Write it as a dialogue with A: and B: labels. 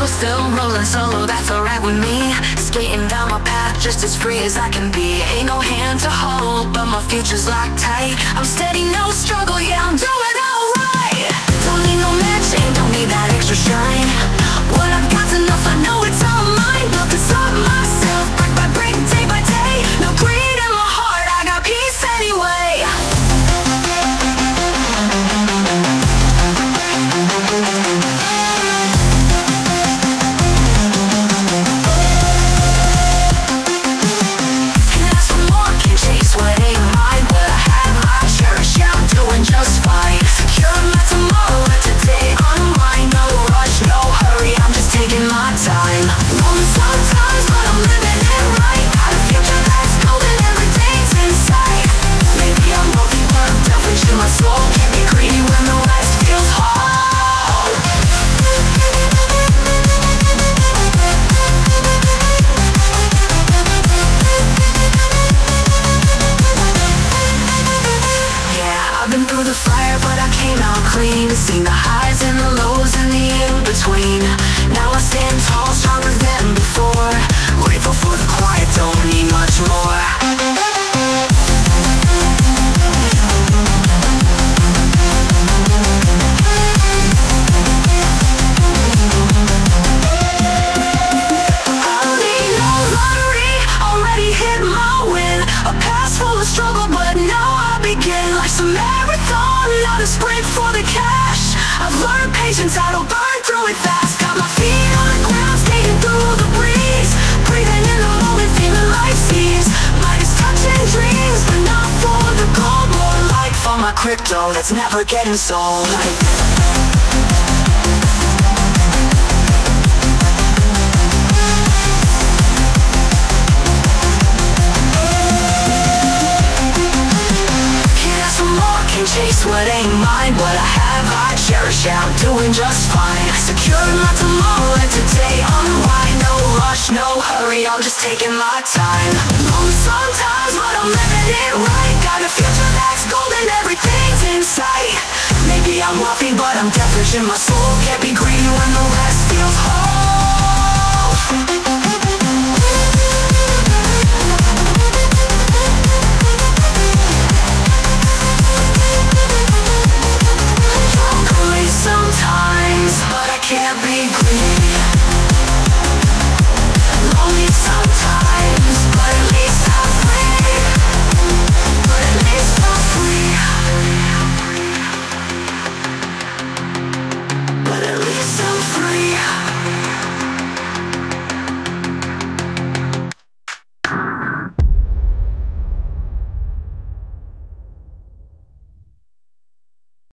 A: circle, still rolling solo, that's alright with me. Skating down my path, just as free as I can be. Ain't no hand to hold, but my future's locked tight. I'm steady, no struggle, yeah, I'm doing alright. Don't need no matching, don't need that extra shine. What I've got's enough, I know it's all mine. Built inside myself, brick by brick, day by day. No greed in my heart, I got peace anyway. Through the fire, but I came out clean. Seen the highs and the lows and the in-between. Now I stand tall, stronger than before. Grateful for the quiet, don't need much more. I don't need no lottery, already hit my win. A past full of struggle, but now I begin. Life's a marathon, not a sprint for the cash. I've learned patience, I don't burn through it fast. Got my feet on the ground, skating through the breeze. Breathing in the moment, feeling life sees. Might is touching dreams, but not for the gold. More like for my crypto that's never getting sold. Chase what ain't mine, what I have I cherish, yeah, I'm doing just fine. Secure my tomorrow and today unwind. No rush, no hurry, I'm just taking my time. Lonely sometimes, but I'm living it right. Got a future that's golden, everything's in sight. Maybe I'm wealthy, but I'm devilish in my soul. Can't be greedy when the rest feels whole.